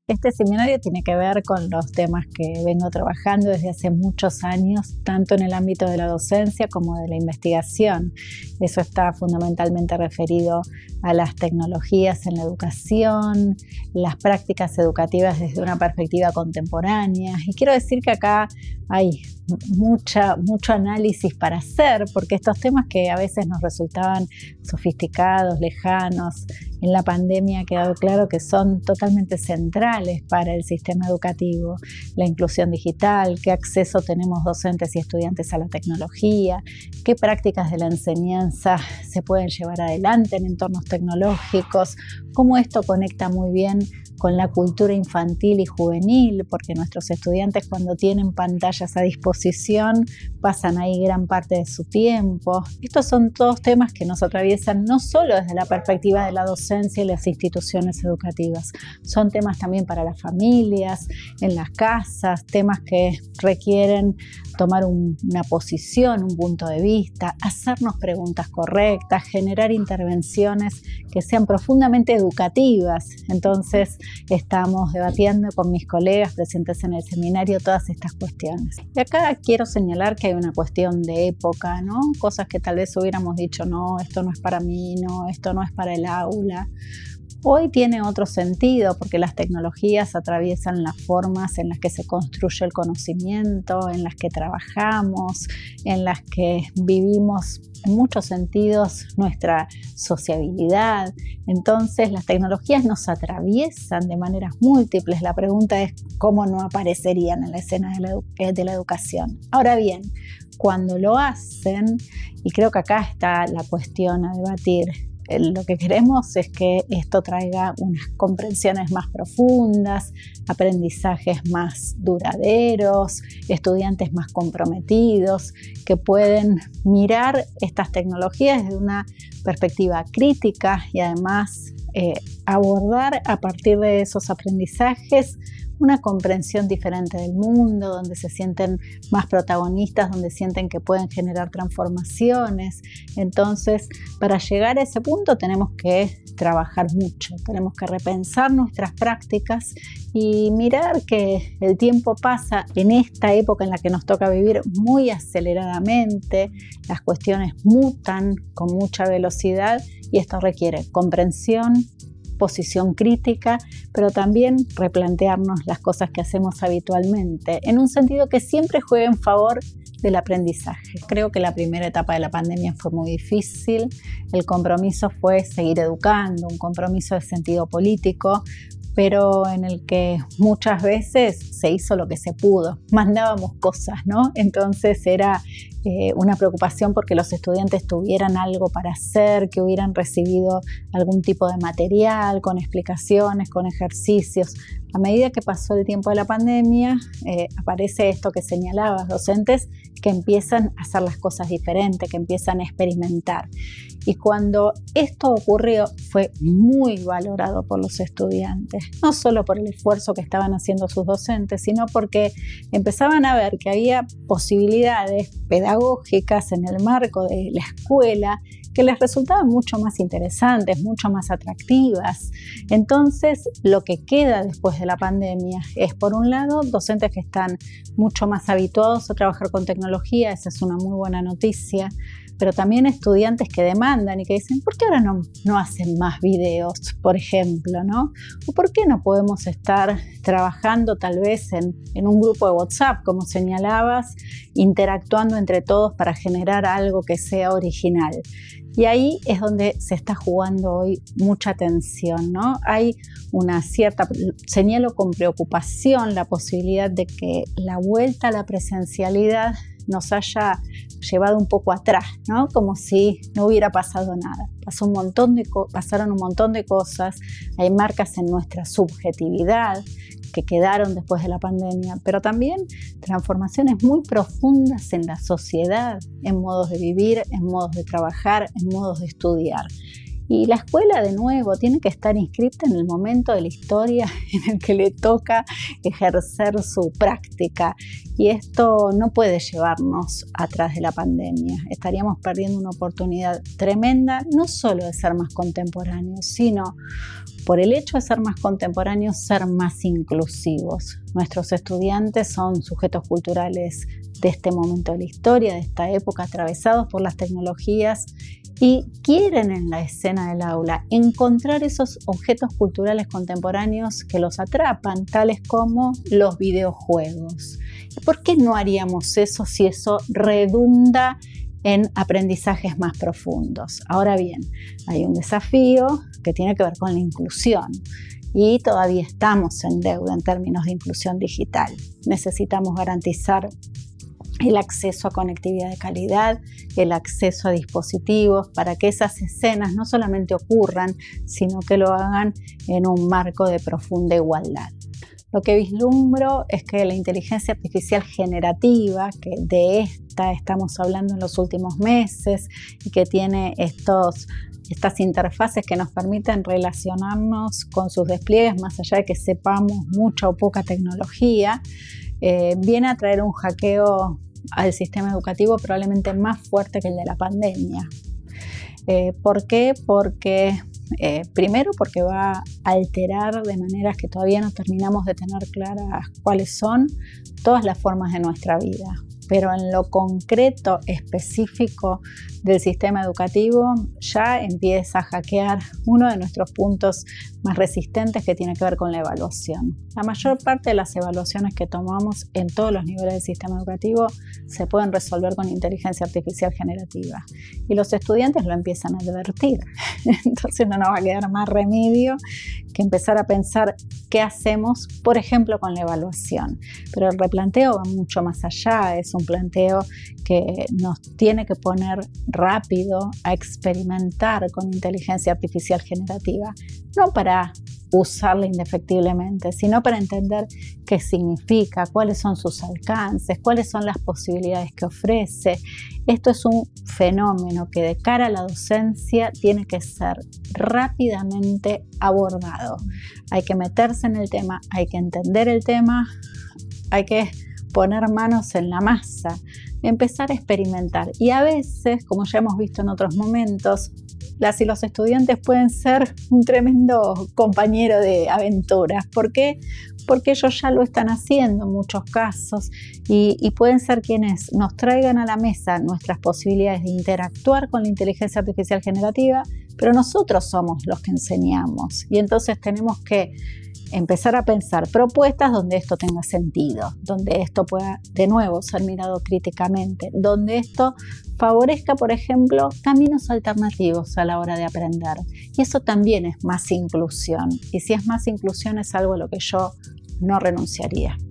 Este seminario tiene que ver con los temas que vengo trabajando desde hace muchos años, tanto en el ámbito de la docencia como de la investigación. Eso está fundamentalmente referido a las tecnologías en la educación, las prácticas educativas desde una perspectiva contemporánea. Y quiero decir que acá hay mucho análisis para hacer, porque estos temas que a veces nos resultaban sofisticados, lejanos, en la pandemia ha quedado claro que son totalmente centrales para el sistema educativo. La inclusión digital, qué acceso tenemos docentes y estudiantes a la tecnología, qué prácticas de la enseñanza se pueden llevar adelante en entornos tecnológicos, cómo esto conecta muy bien con la cultura infantil y juvenil, porque nuestros estudiantes cuando tienen pantallas a disposición pasan ahí gran parte de su tiempo. Estos son todos temas que nos atraviesan no solo desde la perspectiva de la docencia y las instituciones educativas, son temas también para las familias, en las casas, temas que requieren tomar una posición, un punto de vista, hacernos preguntas correctas, generar intervenciones que sean profundamente educativas. Entonces estamos debatiendo con mis colegas presentes en el seminario todas estas cuestiones. Y acá quiero señalar que hay una cuestión de época, ¿no? Cosas que tal vez hubiéramos dicho, no, esto no es para mí, no, esto no es para el aula. Hoy tiene otro sentido porque las tecnologías atraviesan las formas en las que se construye el conocimiento, en las que trabajamos, en las que vivimos en muchos sentidos nuestra sociabilidad. Entonces las tecnologías nos atraviesan de maneras múltiples. La pregunta es cómo no aparecerían en la escena de la educación. Ahora bien, cuando lo hacen, y creo que acá está la cuestión a debatir, lo que queremos es que esto traiga unas comprensiones más profundas, aprendizajes más duraderos, estudiantes más comprometidos, que pueden mirar estas tecnologías desde una perspectiva crítica y además abordar a partir de esos aprendizajes una comprensión diferente del mundo, donde se sienten más protagonistas, donde sienten que pueden generar transformaciones. Entonces, para llegar a ese punto tenemos que trabajar mucho, tenemos que repensar nuestras prácticas y mirar que el tiempo pasa en esta época en la que nos toca vivir muy aceleradamente, las cuestiones mutan con mucha velocidad y esto requiere comprensión, posición crítica, pero también replantearnos las cosas que hacemos habitualmente, en un sentido que siempre juegue en favor del aprendizaje. Creo que la primera etapa de la pandemia fue muy difícil, el compromiso fue seguir educando, un compromiso de sentido político, pero en el que muchas veces se hizo lo que se pudo, mandábamos cosas, ¿no? Entonces era una preocupación porque los estudiantes tuvieran algo para hacer, que hubieran recibido algún tipo de material, con explicaciones, con ejercicios. A medida que pasó el tiempo de la pandemia, aparece esto que señalabas, docentes que empiezan a hacer las cosas diferentes, que empiezan a experimentar. Y cuando esto ocurrió, fue muy valorado por los estudiantes, no solo por el esfuerzo que estaban haciendo sus docentes, sino porque empezaban a ver que había posibilidades pedagógicas en el marco de la escuela que les resultaban mucho más interesantes, mucho más atractivas. Entonces, lo que queda después de la pandemia es, por un lado, docentes que están mucho más habituados a trabajar con tecnología, esa es una muy buena noticia, pero también estudiantes que demandan y que dicen, ¿por qué ahora no hacen más videos, por ejemplo, ¿no? ¿O por qué no podemos estar trabajando tal vez en un grupo de WhatsApp, como señalabas, interactuando entre todos para generar algo que sea original? Y ahí es donde se está jugando hoy mucha tensión, ¿no? Hay una cierta, señalo con preocupación la posibilidad de que la vuelta a la presencialidad nos haya llevado un poco atrás, ¿no? Como si no hubiera pasado nada. Pasaron un montón de cosas, hay marcas en nuestra subjetividad que quedaron después de la pandemia, pero también transformaciones muy profundas en la sociedad, en modos de vivir, en modos de trabajar, en modos de estudiar. Y la escuela, de nuevo, tiene que estar inscrita en el momento de la historia en el que le toca ejercer su práctica. Y esto no puede llevarnos atrás de la pandemia. Estaríamos perdiendo una oportunidad tremenda, no solo de ser más contemporáneos, sino por el hecho de ser más contemporáneos, ser más inclusivos. Nuestros estudiantes son sujetos culturales de este momento de la historia, de esta época, atravesados por las tecnologías, y quieren en la escena del aula encontrar esos objetos culturales contemporáneos que los atrapan, tales como los videojuegos. ¿Por qué no haríamos eso si eso redunda en aprendizajes más profundos? Ahora bien, hay un desafío que tiene que ver con la inclusión y todavía estamos en deuda en términos de inclusión digital. Necesitamos garantizar el acceso a conectividad de calidad, el acceso a dispositivos para que esas escenas no solamente ocurran, sino que lo hagan en un marco de profunda igualdad. Lo que vislumbro es que la inteligencia artificial generativa, que de esta estamos hablando en los últimos meses y que tiene estas interfaces que nos permiten relacionarnos con sus despliegues más allá de que sepamos mucha o poca tecnología, viene a traer un hackeo al sistema educativo probablemente más fuerte que el de la pandemia. ¿Por qué? Primero porque va a alterar de maneras que todavía no terminamos de tener claras cuáles son todas las formas de nuestra vida. Pero en lo concreto, específico del sistema educativo, ya empieza a hackear uno de nuestros puntos más resistentes que tiene que ver con la evaluación. La mayor parte de las evaluaciones que tomamos en todos los niveles del sistema educativo se pueden resolver con inteligencia artificial generativa y los estudiantes lo empiezan a advertir. Entonces no nos va a quedar más remedio que empezar a pensar qué hacemos, por ejemplo, con la evaluación. Pero el replanteo va mucho más allá, es un planteo que nos tiene que poner rápido a experimentar con inteligencia artificial generativa, no para usarla indefectiblemente, sino para entender qué significa, cuáles son sus alcances, cuáles son las posibilidades que ofrece. Esto es un fenómeno que de cara a la docencia tiene que ser rápidamente abordado. Hay que meterse en el tema, hay que entender el tema, hay que poner manos en la masa, empezar a experimentar. Y a veces, como ya hemos visto en otros momentos, las y los estudiantes pueden ser un tremendo compañero de aventuras. ¿Por qué? Porque ellos ya lo están haciendo en muchos casos y pueden ser quienes nos traigan a la mesa nuestras posibilidades de interactuar con la inteligencia artificial generativa, pero nosotros somos los que enseñamos y entonces tenemos que empezar a pensar propuestas donde esto tenga sentido, donde esto pueda de nuevo ser mirado críticamente, donde esto favorezca, por ejemplo, caminos alternativos a la hora de aprender. Y eso también es más inclusión. Y si es más inclusión es algo a lo que yo no renunciaría.